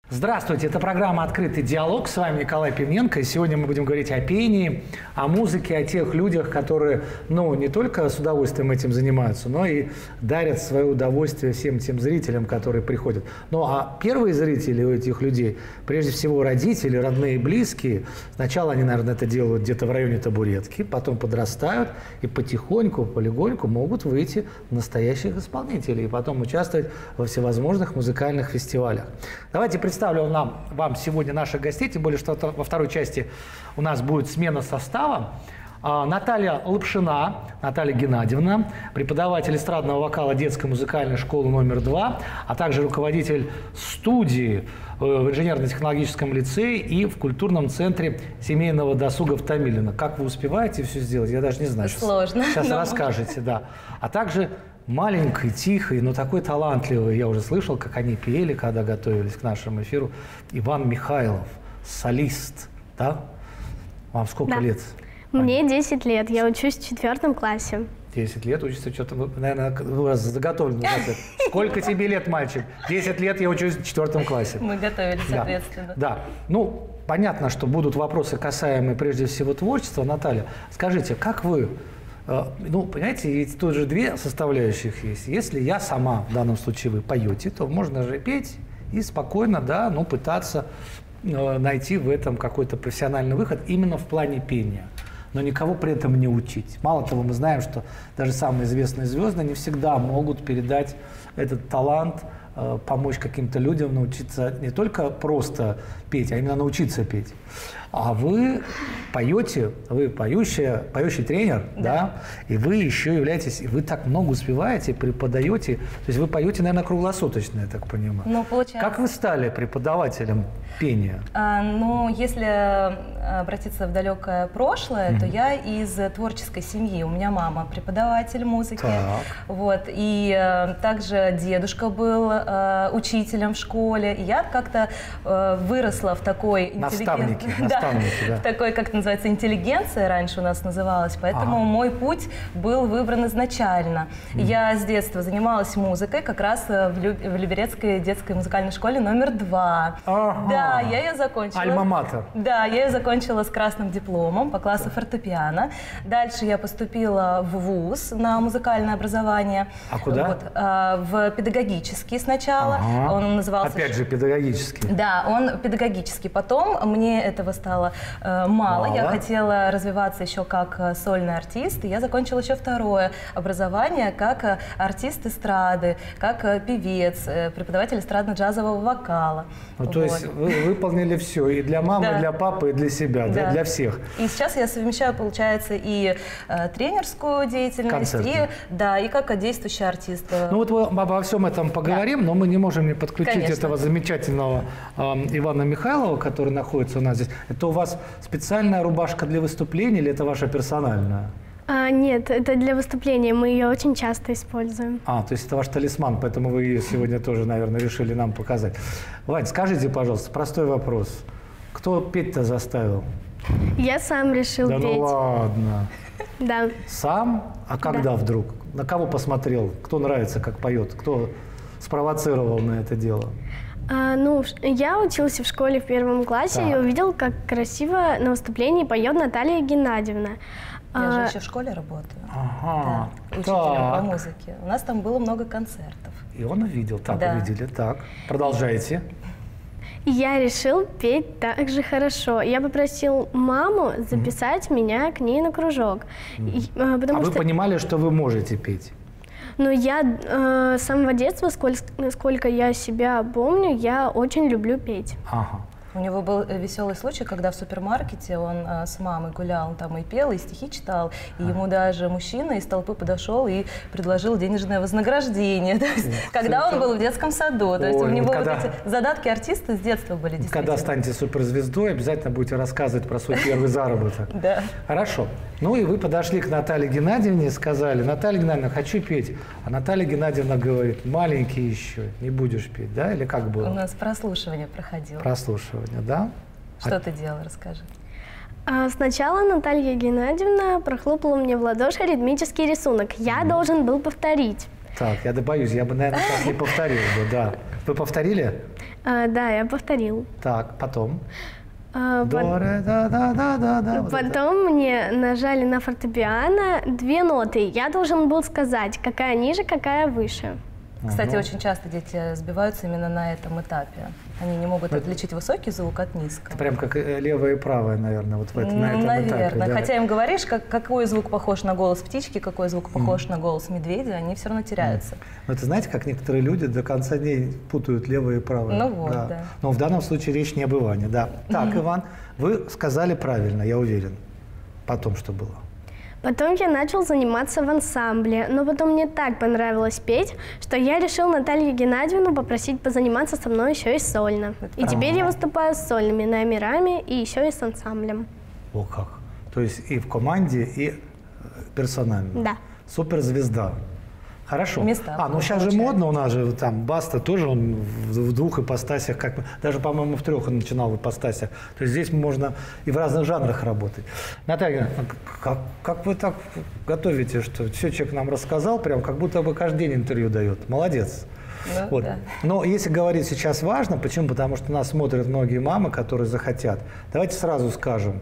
Здравствуйте, это программа «Открытый диалог». С вами Николай Пивненко. И сегодня мы будем говорить о пении, о музыке, о тех людях, которые, не только с удовольствием этим занимаются, но и дарят свое удовольствие всем тем зрителям, которые приходят. А первые зрители у этих людей, прежде всего родители, родные и близкие. Сначала они, наверное, это делают где-то в районе табуретки, потом подрастают и потихоньку, полегоньку могут выйти в настоящих исполнителей и потом участвовать во всевозможных музыкальных фестивалях. Давайте представлю вам сегодня наших гостей, тем более, что во второй части у нас будет смена состава. Наталья Лапшина, Наталья Геннадьевна, преподаватель эстрадного вокала детской музыкальной школы номер 2, а также руководитель студии в инженерно-технологическом лицее и в культурном центре семейного досуга в Томилино. Как вы успеваете все сделать, я даже не знаю. Сложно. Сейчас расскажете, да. А также маленький, тихий, но такой талантливый, я уже слышал, как они пели, когда готовились к нашему эфиру, Иван Михайлов, солист, да? Вам сколько лет? Мне 10 лет, я учусь в 4 классе. 10 лет учится, что-то, наверное, у вас заготовлено. Сколько тебе лет, мальчик? 10 лет я учусь в 4 классе. Мы готовились, соответственно. Да. Понятно, что будут вопросы, касаемые прежде всего творчества. Наталья, скажите, как вы... понимаете, ведь тут же две составляющих есть. Если я сама, в данном случае вы поете, то можно же петь и спокойно, пытаться найти в этом какой-то профессиональный выход именно в плане пения. Но никого при этом не учить. Мало того, мы знаем, что даже самые известные звезды не всегда могут передать этот талант, помочь каким-то людям научиться не только просто петь, а именно научиться петь. А вы поете, вы поющий тренер, да, и вы еще являетесь, и вы так много успеваете, преподаете, то есть вы поете, наверное, круглосуточно, я так понимаю. Получается. Как вы стали преподавателем пения? Если обратиться в далекое прошлое, то я из творческой семьи. У меня мама преподаватель музыки. И также дедушка был учителем в школе. И я как-то выросла в такой наставники, в такой, как это называется, интеллигенция раньше у нас называлась. Поэтому мой путь был выбран изначально. Я с детства занималась музыкой как раз в Люберецкой детской музыкальной школе номер 2. Да, я ее закончила. Альма-матер. Да, я ее закончила с красным дипломом по классу фортепиано. Дальше я поступила в вуз на музыкальное образование. А куда? В педагогический сначала. Он назывался... Опять же, педагогический. Да, он педагогический. Потом мне этого стало мало. Я хотела развиваться еще как сольный артист. И я закончила еще второе образование как артист эстрады, как певец, преподаватель эстрадно-джазового вокала. То есть вы выполнили все и для мамы, и для папы, и для себя, для всех. И сейчас я совмещаю, получается, и тренерскую деятельность, и как действующий артист. Мы обо всем этом поговорим, но мы не можем не подключить этого замечательного Ивана Михайлова, который находится у нас здесь. Это у вас специальная рубашка для выступления или это ваша персональная? Нет, это для выступления, мы ее очень часто используем. То есть это ваш талисман, поэтому вы ее сегодня тоже, наверное, решили нам показать. Вань, скажите, пожалуйста, простой вопрос. Кто петь-то заставил? Я сам решил петь. Ну ладно. Да. Сам? А когда вдруг? На кого посмотрел? Кто нравится, как поет? Кто спровоцировал на это дело? Я учился в школе в 1 классе и увидел, как красиво на выступлении поет Наталья Геннадьевна. Я же еще в школе работаю. Учителем по музыке. У нас там было много концертов. И он увидел, увидели. Так, продолжайте. Я решил петь так же хорошо. Я попросил маму записать меня к ней на кружок. Вы понимали, что вы можете петь? Я с самого детства, сколько я себя помню, я очень люблю петь. У него был веселый случай, когда в супермаркете он с мамой гулял, он там и пел, и стихи читал, и ему даже мужчина из толпы подошел и предложил денежное вознаграждение, когда он был в детском саду. То есть у него эти задатки артиста с детства были действительно. Когда станете суперзвездой, обязательно будете рассказывать про свой первый заработок. Да. Хорошо. И вы подошли к Наталье Геннадьевне и сказали: Наталья Геннадьевна, хочу петь. А Наталья Геннадьевна говорит: маленький еще, не будешь петь, да? Или как было? У нас прослушивание проходило. Прослушивание, да? Что ты делала, расскажи. Сначала Наталья Геннадьевна прохлопала мне в ладоши ритмический рисунок. Я должен был повторить. Так, я боюсь, я бы, наверное, так не повторил бы, да. Вы повторили? Да, я повторил. Так, потом? Потом мне нажали на фортепиано 2 ноты. Я должен был сказать, какая ниже, какая выше. Кстати, очень часто дети сбиваются именно на этом этапе. Они не могут отличить высокий звук от низкого. Это прям как левое и правое, наверное, вот на этом наверное. этапе. Да. Хотя им говоришь, какой звук похож на голос птички, какой звук похож на голос медведя, они все равно теряются. Но это знаете, как некоторые люди до конца дней путают левое и правое. Ну вот, да. Но в данном случае речь не об Иване, да. Так, Иван, вы сказали правильно, я уверен. Потом что было? Потом я начал заниматься в ансамбле, но потом мне так понравилось петь, что я решил Наталью Геннадьевну попросить позаниматься со мной еще и сольно. И теперь я выступаю с сольными номерами и еще и с ансамблем. О как! То есть и в команде, и персонально? Да. Суперзвезда. Хорошо. Места ну сейчас же модно, у нас же там Баста тоже, он в 2 ипостасях, даже, по-моему, в 3 он начинал в ипостасях. То есть здесь можно и в разных жанрах работать. Наталья, как вы так готовите, что все человек нам рассказал, прям как будто бы каждый день интервью дает. Молодец. Ну, вот. Да. Но если говорить сейчас важно, почему? Потому что нас смотрят многие мамы, которые захотят. Давайте сразу скажем,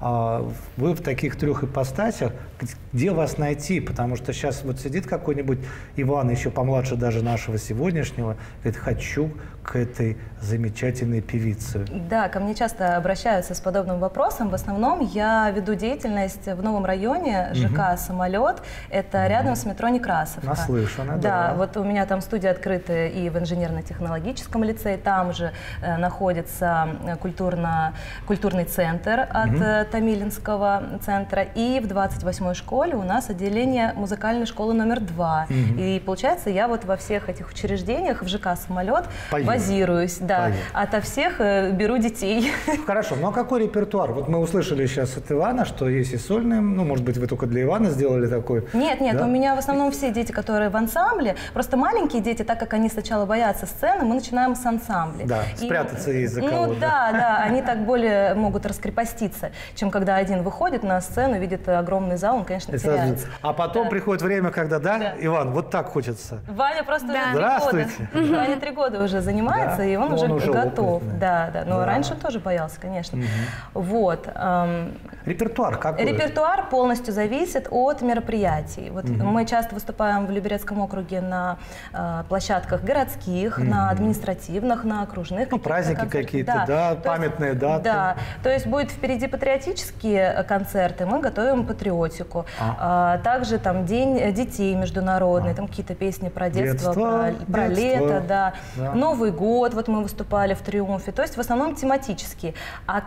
вы в таких 3 ипостасях, где вас найти? Потому что сейчас вот сидит какой-нибудь Иван, еще помладше даже нашего сегодняшнего, говорит, хочу к этой замечательной певице. Да, ко мне часто обращаются с подобным вопросом. В основном я веду деятельность в новом районе ЖК «Самолет». Это рядом с метро Некрасовка. Наслышано, да. Да, вот у меня там студия открыта и в инженерно-технологическом лицее. Там же находится культурный центр от Томилинского центра. И в 28-й школе у нас отделение музыкальной школы номер 2. И получается, я вот во всех этих учреждениях в ЖК «Самолет» базируюсь, да. Ото всех беру детей. Хорошо, ну а какой репертуар? Вот мы услышали сейчас от Ивана, что есть и сольные, ну, может быть, вы только для Ивана сделали такой? Нет, да? у меня в основном все дети, которые в ансамбле. Просто маленькие дети, так как они сначала боятся сцены, мы начинаем с ансамбля. Да, спрятаться есть за кого-то. Ну да, они так более могут раскрепоститься, чем когда один выходит на сцену, видит огромный зал, он, конечно, теряется. А потом приходит время, когда, да, Иван, вот так хочется. Ваня просто уже 3 Здравствуйте. года. Ваня 3 года уже занимается, и он уже готов. Опытный. Да. Но раньше он тоже боялся, конечно. Вот. Репертуар какой? Репертуар полностью зависит от мероприятий. Вот мы часто выступаем в Люберецком округе на площадках городских, на административных, на окружных. Ну, праздники какие-то, да, памятные даты. Да, то есть будет впереди патриотические концерты, мы готовим патриотику. Также там День детей международный, там какие-то песни про детство, про лето, да. Новый год, вот мы выступали в «Триумфе», то есть в основном тематические. А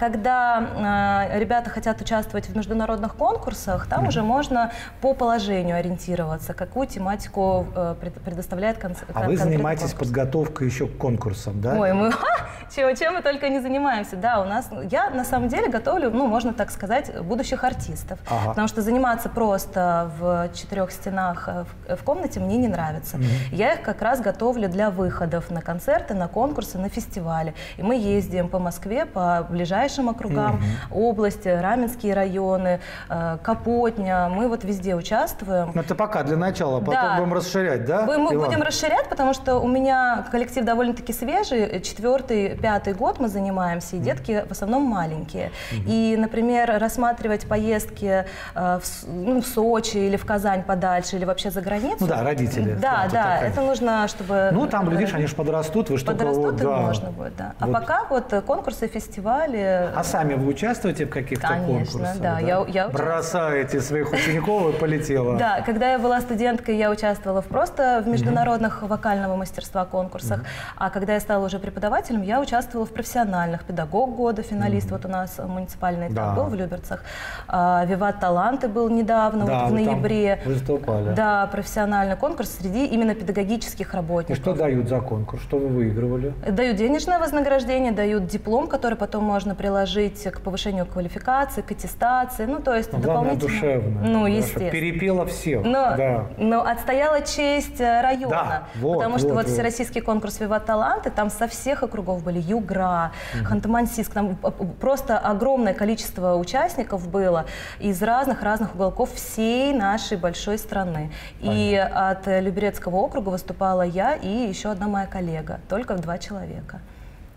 когда ребята хотят участвовать в международных конкурсах, там уже можно по положению ориентироваться, какую тематику предоставляет концерт. А вы занимаетесь подготовкой еще к конкурсам, да? Ой, мы чем мы только не занимаемся. Да, я на самом деле готовлю, ну, можно так сказать, будущих артистов. Потому что заниматься просто в 4 стенах в комнате мне не нравится. Я их как раз готовлю для выходов на концерты, на конкурсы, на фестивали. И мы ездим по Москве, по ближайшим округам, области, Раменские районы, Капотня. Мы вот везде участвуем. Это пока для начала, потом будем расширять, да? Мы будем расширять, потому что у меня коллектив довольно-таки свежий. 4-й, 5-й год мы занимаемся, и детки в основном маленькие. И, например, рассматривать поездки в Сочи или в Казань подальше, или вообще за границу. Ну да, родители. Да, это нужно, чтобы... Ну, там, глядишь, они же подрастут, вы что-то... Подрастут, и можно будет, да. А пока вот конкурсы, фестивали... А сами вы участвуете в каких-то конкурсах? Конечно, да. Я бросаете своих учеников и полетела. Да, когда я была студенткой, я участвовала в международных вокального мастерства конкурсах. А когда я стала уже преподавателем, я участвовала в профессиональных. Педагог года, финалист, вот у нас муниципальный этап был в Люберцах. Виват Таланты был недавно, вот в ноябре. Выступали. Да, профессиональный конкурс среди именно педагогических работников. И что дают за конкурс? Что вы выигрывали? Дают денежное вознаграждение, дают диплом, который потом можно приложить к повышению квалификации, к аттестации. Ну, то есть дополнительно. Душевно. Ну, естественно. Перепела всех. Но отстояла честь района. Да, потому что вот всероссийский конкурс «Виват Таланты», там со всех округов были Югра, Ханты-Мансийск, там просто огромное количество участников было из разных уголков всей нашей большой страны. И от Люберецкого округа выступала я и еще одна моя коллега, только 2 человека.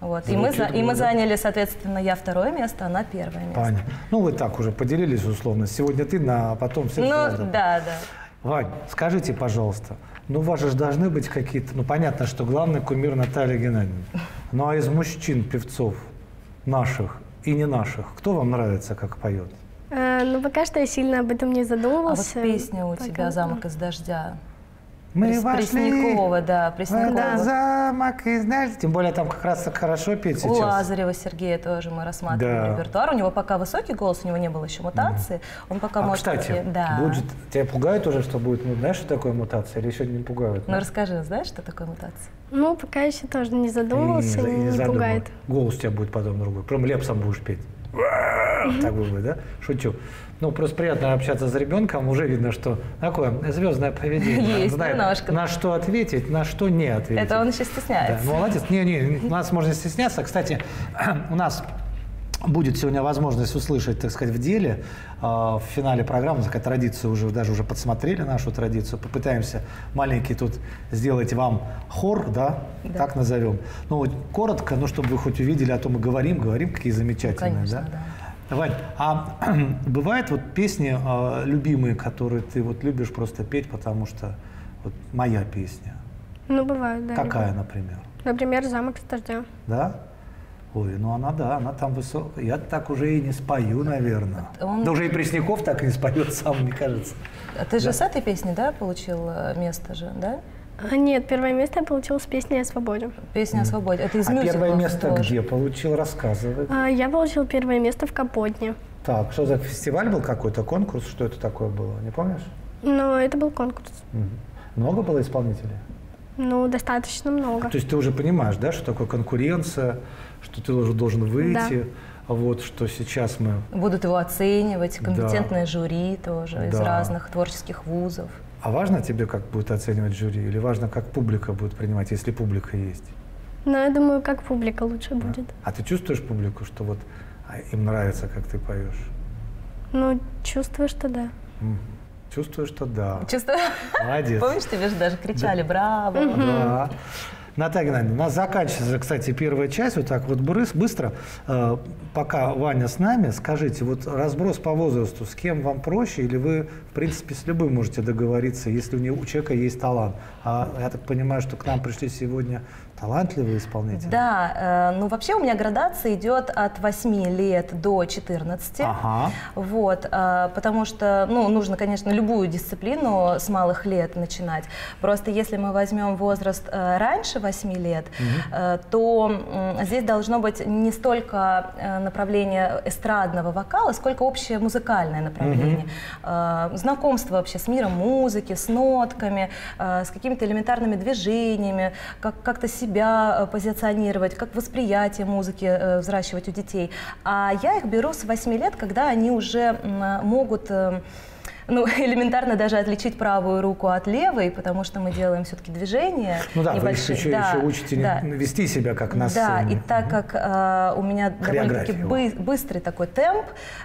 Вот. И мы заняли, соответственно, я второе место, она первое место. Понятно. Ну, вы так уже поделились условно. Сегодня ты, а потом все. Ну, да. Вань, скажите, пожалуйста, ну, у вас же должны быть какие-то... Ну, понятно, что главный кумир Наталья Геннадьевна. Ну, а из мужчин, певцов, наших и не наших, кто вам нравится, как поет? Ну, пока что я сильно об этом не задумывалась. А вот песня у тебя «Замок из дождя». Мы вошли Преснякова, да, Преснякова. Замок из дождя. Тем более там как раз так хорошо петь сейчас. У Лазарева Сергея тоже мы рассматривали репертуар. У него пока высокий голос, у него не было еще мутации. Он пока может... Кстати, будет... тебя пугает уже, что будет... Ну, знаешь, что такое мутация? Или еще не пугают? Ну, расскажи, знаешь, что такое мутация? Ну, пока еще тоже не задумывался, не пугает. Голос у тебя будет потом другой. Прям Лепсом будешь петь. Так будет, да? Шучу. Ну, просто приятно общаться с ребенком. Уже видно, что такое звездное поведение. Есть знает, немножко. На что ответить, на что не ответить. Это он еще стесняется. Да, молодец. Не, у нас можно стесняться. Кстати, у нас будет сегодня возможность услышать, так сказать, в деле. В финале программы, такая традиция, уже подсмотрели нашу традицию. Попытаемся маленький тут сделать вам хор, да? Так назовем. Ну, вот коротко, ну, чтобы вы хоть увидели, а то мы говорим, какие замечательные. Ну, конечно, да? Вань, а бывают вот песни любимые, которые ты вот любишь просто петь, потому что вот моя песня? Ну, бывает, да. Какая, например? Например, «Замок из дождя». Да? Ой, ну она там высокая. Я так уже и не спою, наверное. Да уже и Пресняков так и не споет сам, мне кажется. А ты же с этой песни, да, получил место же, да? Нет, первое место я получила с песней о свободе. Песня о свободе. Это из мюзиклов. А первое место тоже. Где получил? Рассказывай. Я получила первое место в Капотне. Так, что за фестиваль был какой-то, конкурс? Что это такое было? Не помнишь? Ну, это был конкурс. Много было исполнителей? Ну, достаточно много. То есть ты уже понимаешь, да, что такое конкуренция, что ты уже должен выйти, вот, что сейчас мы... Будут его оценивать, компетентное жюри тоже из разных творческих вузов. А важно тебе, как будет оценивать жюри, или важно, как публика будет принимать, если публика есть? Ну, я думаю, как публика лучше будет. А ты чувствуешь публику, что вот им нравится, как ты поешь? Ну, чувствую, что да. Чувствую, что да. Чувствую? Молодец. Помнишь, тебе же даже кричали «Браво!» Да. Наталья Геннадьевна, у нас заканчивается, кстати, первая часть, вот так вот быстро. Пока Ваня с нами, скажите, вот разброс по возрасту, с кем вам проще, или вы, в принципе, с любым можете договориться, если у человека есть талант? А я так понимаю, что к нам пришли сегодня талантливые исполнители. Да, ну вообще у меня градация идет от 8 лет до 14. Вот, потому что, ну, нужно, конечно, любую дисциплину с малых лет начинать. Просто если мы возьмем возраст раньше 8 лет, то здесь должно быть не столько направление эстрадного вокала, сколько общее музыкальное направление. Знакомство вообще с миром музыки, с нотками, с какими-то элементарными движениями, как-то себя позиционировать, как восприятие музыки взращивать у детей. А я их беру с 8 лет, когда они уже могут... Ну, элементарно даже отличить правую руку от левой, потому что мы делаем все-таки движения небольшие. Вы еще учите вести себя как на сцене. Да, и так как у меня довольно-таки быстрый такой темп,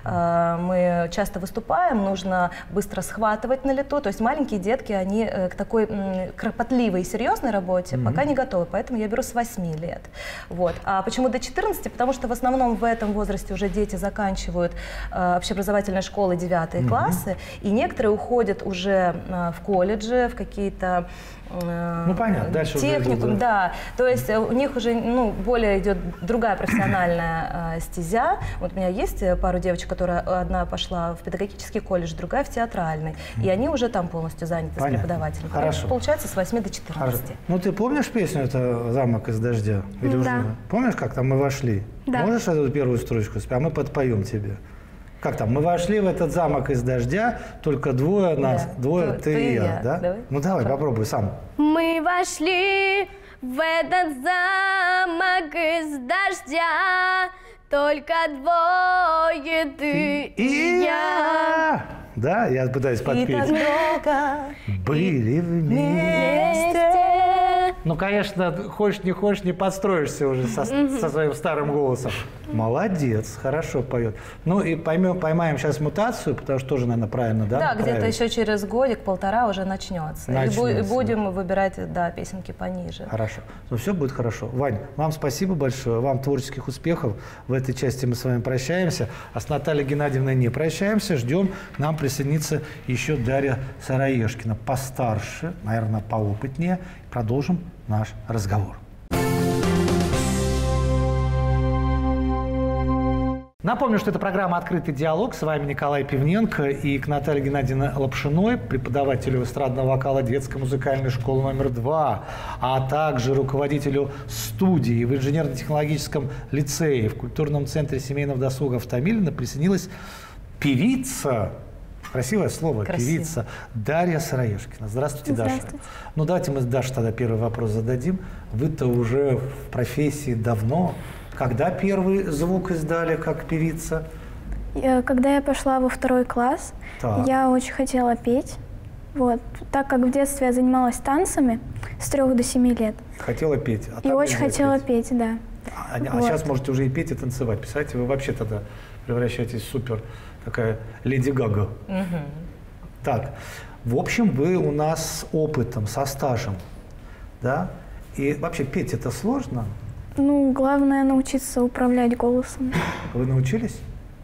мы часто выступаем, нужно быстро схватывать на лету. То есть маленькие детки, они к такой кропотливой и серьезной работе пока не готовы, поэтому я беру с 8 лет. Вот. А почему до 14? Потому что в основном в этом возрасте уже дети заканчивают общеобразовательные школы 9 классы, и некоторые уходят уже в колледжи, в какие-то понятно, дальше техникум, уже да. То есть у них уже более идет другая профессиональная стезя. Вот у меня есть пару девочек, которые одна пошла в педагогический колледж, другая в театральный. И они уже там полностью заняты с преподавателем. Хорошо. Получается с 8 до 14. Хорошо. Ну ты помнишь песню «Это замок из дождя»? Или уже? Помнишь, как там мы вошли? Да. Можешь эту первую строчку спеть? А мы подпоем тебе. Как там? Мы вошли в этот замок из дождя, только двое нас, двое ты и я, да? Давай. Ну давай, попробуй сам. Мы вошли в этот замок из дождя, только двое ты и я. Да, я пытаюсь подпеть. И так долго были вместе. Ну, конечно, хочешь не хочешь, не подстроишься уже со своим старым голосом. Молодец, хорошо поет. Ну и поймаем сейчас мутацию, потому что тоже, наверное, правильно, да? Да, где-то еще через годик-полтора уже начнется. И будем выбирать, да, песенки пониже. Хорошо. Ну все будет хорошо. Вань, вам спасибо большое, вам творческих успехов. В этой части мы с вами прощаемся. А с Натальей Геннадьевной не прощаемся. Ждем, к нам присоединится еще Дарья Сыроежкина. Постарше, наверное, поопытнее. Продолжим наш разговор. Напомню, что это программа «Открытый диалог». С вами Николай Пивненко и к Наталье Геннадьевне Лапшиной, преподавателю эстрадного вокала детской музыкальной школы номер 2, а также руководителю студии в инженерно-технологическом лицее в культурном центре семейного досуга в Томилино присоединилась певица, красивое слово, певица Дарья Сыроежкина. Здравствуйте, Даша. Ну, давайте мы, Даша, тогда первый вопрос зададим. Вы-то уже в профессии давно. Когда первый звук издали как певица? Когда я пошла во 2 класс, я очень хотела петь. Вот. Так как в детстве я занималась танцами с 3 до 7 лет. Хотела петь? И очень хотела петь, да. А сейчас можете уже и петь, и танцевать. Представляете, вы вообще тогда превращаетесь в супер такая Леди Гага. Так, в общем, вы у нас с опытом, со стажем, да? И вообще петь это сложно? Ну, главное научиться управлять голосом. Вы научились?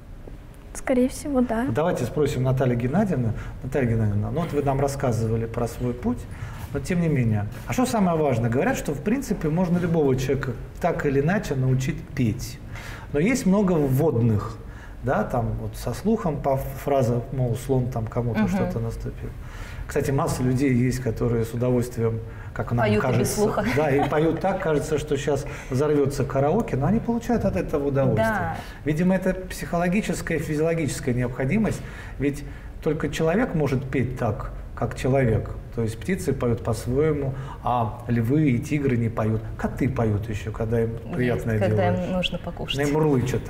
Скорее всего, да. Давайте спросим Наталью Геннадьевну. Наталья Геннадьевна, ну вот вы нам рассказывали про свой путь, но тем не менее. А что самое важное? Говорят, что в принципе можно любого человека так или иначе научить петь. Но есть много вводных, да, там вот со слухом фраза, мол, слон там кому-то что-то наступил. Кстати, масса людей есть, которые с удовольствием, как нам поют кажется, без слуха. Да, и поют так, кажется, что сейчас взорвется караоке, но они получают от этого удовольствие. Да. Видимо, это психологическая, физиологическая необходимость, ведь только человек может петь так, как человек. То есть птицы поют по-своему, а львы и тигры не поют. Коты поют еще, когда им приятное делают. Когда им нужно покушать. Им мурлычут.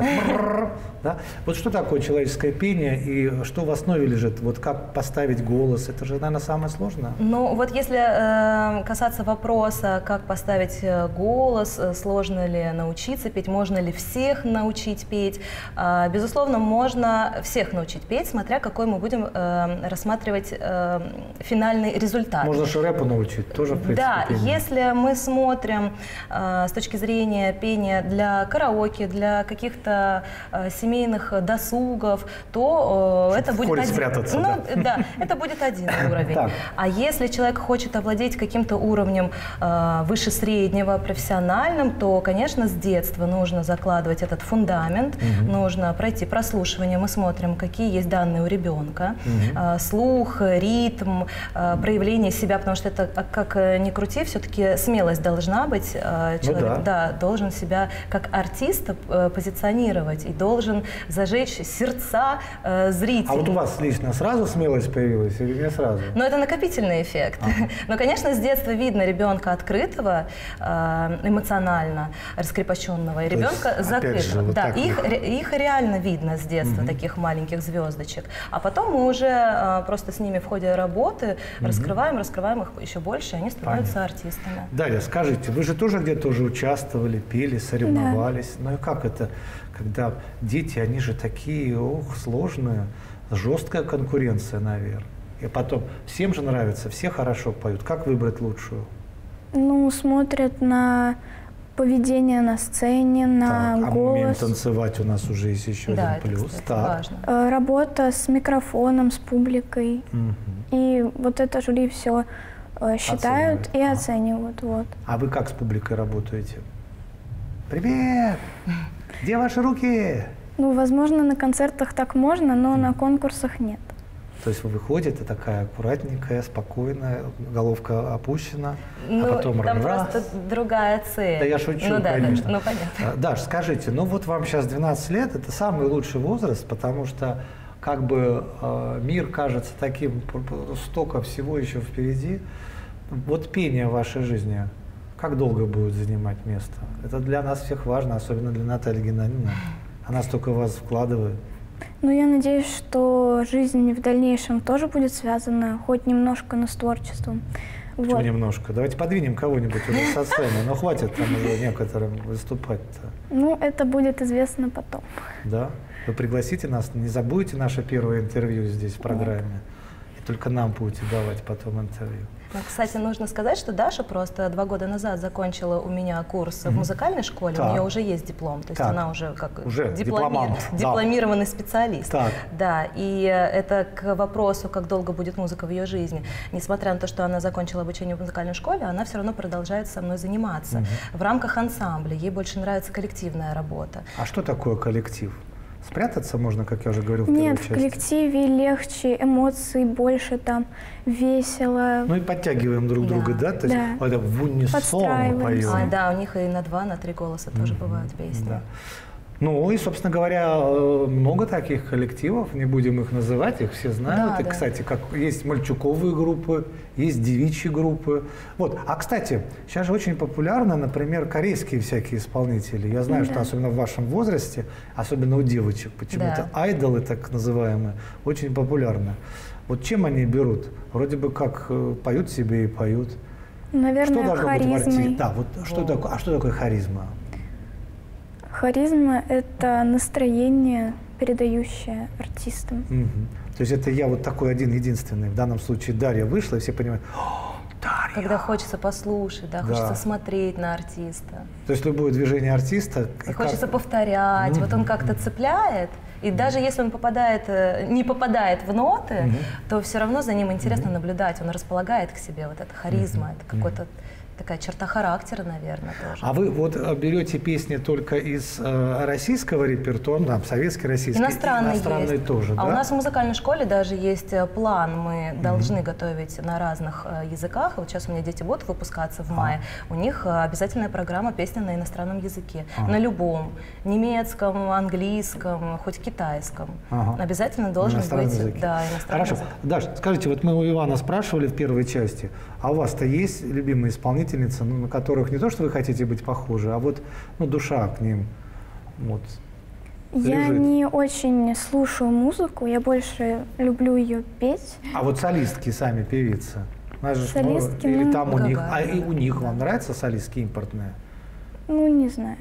Да? Вот что такое человеческое пение и что в основе лежит? Вот как поставить голос? Это же, наверное, самое сложное. Ну вот если касаться вопроса, как поставить голос, сложно ли научиться петь, можно ли всех научить петь, безусловно, можно всех научить петь, смотря какой мы будем рассматривать финальный результат. Можно же рэпу научить, тоже в принципе. Да, пение. если мы смотрим с точки зрения пения для караоке, для каких-то семейных досугов, то это будет один. Спрятаться, ну, да, это будет один уровень. Так. А если человек хочет овладеть каким-то уровнем выше среднего, профессиональным, то, конечно, с детства нужно закладывать этот фундамент, нужно пройти прослушивание, мы смотрим, какие есть данные у ребенка, слух, ритм, проявление себя, потому что это, как ни крути, все-таки смелость должна быть. Человек должен себя как артиста позиционировать и должен зажечь сердца зрителей. А вот у вас лично сразу смелость появилась или не сразу? Ну, это накопительный эффект. Но, конечно, с детства видно ребенка открытого, эмоционально раскрепощенного, и ребенка закрытого. Вот да, их реально видно с детства, таких маленьких звездочек. А потом мы уже просто с ними в ходе работы раскрываем их еще больше, и они становятся артистами. Дарья, скажите, вы же тоже где-то уже участвовали, пели, соревновались. Да. Ну и как это, когда дети, они же такие, сложные, жесткая конкуренция, наверное. И потом, всем же нравится, все хорошо поют. Как выбрать лучшую? Ну, смотрят на поведение на сцене, на голос. А момент танцевать у нас уже есть еще один плюс. Это, кстати, важно. Работа с микрофоном, с публикой. И вот это жюри все считают и оценивают. Вот. А вы как с публикой работаете? Привет! Где ваши руки? Ну, возможно, на концертах так можно, но на конкурсах нет. То есть вы выходите такая аккуратненькая, спокойная, головка опущена, ну, а потом там раз. просто другая цель. Да я шучу, ну, да, конечно. Да, ну, понятно. Даш, скажите, ну вот вам сейчас 12 лет, это самый лучший возраст, потому что как бы мир кажется таким, столько всего еще впереди. Вот пение в вашей жизни, как долго будет занимать место? Это для нас всех важно, особенно для Натальи Геннадьевны. Она столько в вас вкладывает. Ну, я надеюсь, что жизнь в дальнейшем тоже будет связана хоть немножко, но с творчеством. Почему немножко? Давайте подвинем кого-нибудь уже со сцены. Но хватит там уже некоторым выступать-то. Ну, это будет известно потом. Да? Вы пригласите нас, не забудете наше первое интервью здесь в программе. И только нам будете давать потом интервью. Ну, кстати, нужно сказать, что Даша просто 2 года назад закончила у меня курс в музыкальной школе, у нее уже есть диплом, то есть она уже как дипломированный специалист. Да, и это к вопросу, как долго будет музыка в ее жизни. Несмотря на то, что она закончила обучение в музыкальной школе, она все равно продолжает со мной заниматься в рамках ансамбля. Ей больше нравится коллективная работа. А что такое коллектив? Спрятаться можно, как я уже говорил в первой Нет, части? в коллективе легче, эмоций больше, там весело. Ну и подтягиваем друг друга, да? То есть это в унисон поем. Да, у них и на 2, на 3 голоса тоже бывают песни. Да. Ну и, собственно говоря, много таких коллективов, не будем их называть, их все знают. И, кстати, как есть мальчуковые группы, есть девичьи группы. Вот. А, кстати, сейчас же очень популярны, например, корейские всякие исполнители. Я знаю, что особенно в вашем возрасте, особенно у девочек, почему-то айдолы, так называемые, очень популярны. Вот чем они берут? Вроде бы как поют себе и поют. Наверное, харизмой. Да, вот что такое, а что такое харизма? Харизма – это настроение, передающее артистам. То есть это я вот такой один-единственный. В данном случае Дарья вышла, и все понимают, Дарья. Когда хочется послушать, хочется смотреть на артиста. То есть любое движение артиста… Хочется повторять, вот он как-то цепляет. И даже если он не попадает в ноты, то все равно за ним интересно наблюдать. Он располагает к себе, вот эта харизма, это какой-то… Такая черта характера, наверное, тоже. А вы вот берете песни только из российского репертуара, да, советский, российский, иностранный тоже, да? А у нас в музыкальной школе даже есть план, мы должны готовить на разных языках. Вот сейчас у меня дети будут выпускаться в мае, у них обязательная программа песни на иностранном языке, на любом, немецком, английском, хоть китайском. Обязательно должен быть иностранный язык. Хорошо. Даш, скажите, вот мы у Ивана спрашивали в первой части, а у вас-то есть любимые исполнительницы, на которых не то, что вы хотите быть похожи, а вот душа к ним вот, я не очень слушаю музыку, я больше люблю ее петь. А вот солистки сами, певицы? Солистки, или там у них, и у них вам нравятся солистки импортные? Ну, не знаю.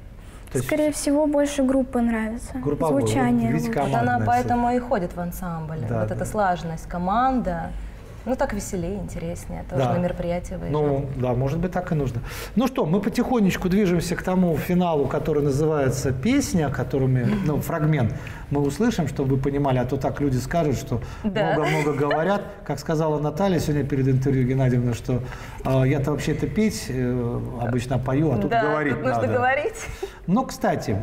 Скорее всего, больше группы нравится. Групповое, звучание. Вот она поэтому и ходит в ансамбль. Вот эта слаженность, команда. Ну, так веселее, интереснее, тоже на мероприятие выезжать. Ну, да, может быть, так и нужно. Ну что, мы потихонечку движемся к тому финалу, который называется «Песня», которыми, фрагмент мы услышим, чтобы вы понимали, а то так люди скажут, что много-много говорят. Как сказала Наталья сегодня перед интервью Геннадьевна, что я-то вообще-то петь обычно пою, а тут говорить тут нужно говорить. Но, кстати,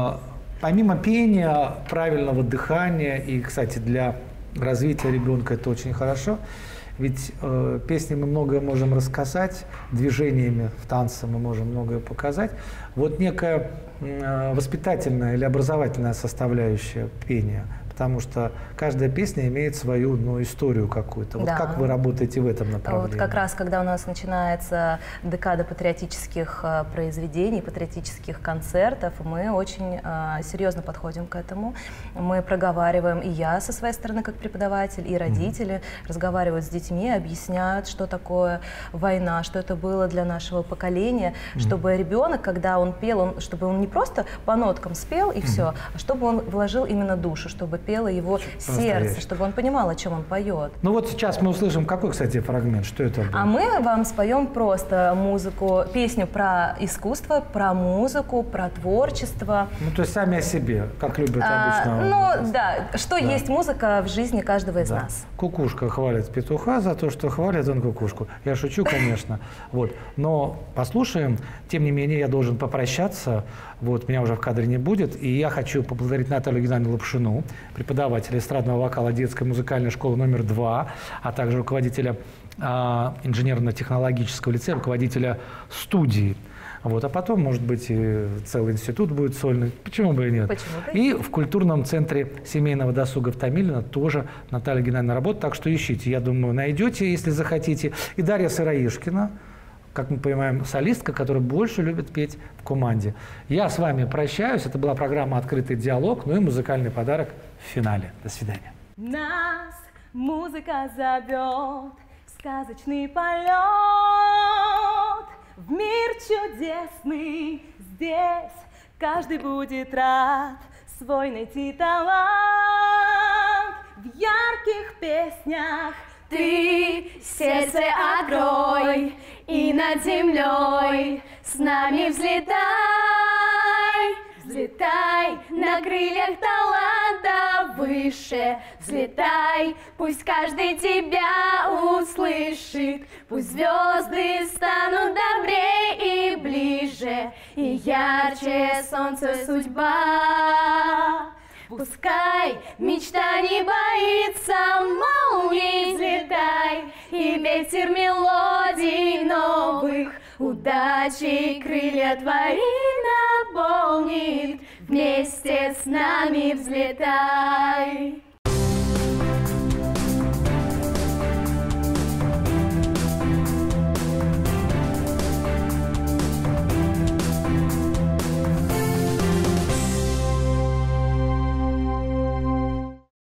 помимо пения, правильного дыхания и, кстати, для развития ребенка это очень хорошо, ведь песни мы многое можем рассказать, движениями в танце мы можем многое показать. Вот некая воспитательная или образовательная составляющая пения, потому что каждая песня имеет свою историю какую-то. Вот как вы работаете в этом направлении? Вот как раз, когда у нас начинается декада патриотических произведений, патриотических концертов, мы очень серьезно подходим к этому. Мы проговариваем, и я со своей стороны как преподаватель, и родители разговаривают с детьми, объясняют, что такое война, что это было для нашего поколения, чтобы ребенок, когда он пел, чтобы он не просто по ноткам спел и все, а чтобы он вложил именно душу, чтобы пело его сердце, чтобы он понимал, о чем он поет. Ну вот сейчас мы услышим, какой, кстати, фрагмент, что это будет? А мы вам споем просто музыку, песню про искусство, про музыку, про творчество. Ну то есть сами о себе, как любят обычно. Ну да, что есть музыка в жизни каждого из нас. Кукушка хвалит петуха за то, что хвалит он кукушку. Я шучу, конечно. Вот. Но послушаем. Тем не менее, я должен попрощаться. Вот, меня уже в кадре не будет. И я хочу поблагодарить Наталью Геннадьевну Лапшину, преподавателя эстрадного вокала детской музыкальной школы номер 2, а также руководителя инженерно-технологического лицея, руководителя студии. Вот, а потом, может быть, и целый институт будет сольный. Почему бы и нет? И в культурном центре семейного досуга в Томилино тоже Наталья Геннадьевна работает. Так что ищите, я думаю, найдете, если захотите. И Дарья Сыроежкина, как мы понимаем, солистка, которая больше любит петь в команде. Я с вами прощаюсь. Это была программа «Открытый диалог», ну и музыкальный подарок в финале. До свидания. Нас музыка зовет, сказочный полет в мир чудесный. Здесь каждый будет рад свой найти талант. В ярких песнях ты сердце открой и над землей с нами взлетай. Взлетай на крыльях таланта выше, взлетай, пусть каждый тебя услышит, пусть звезды станут добрее и ближе, и ярче солнце судьба. Пускай мечта не боится молний, взлетай, и ветер мелодий новых удачи крылья твои наполнит, вместе с нами взлетай.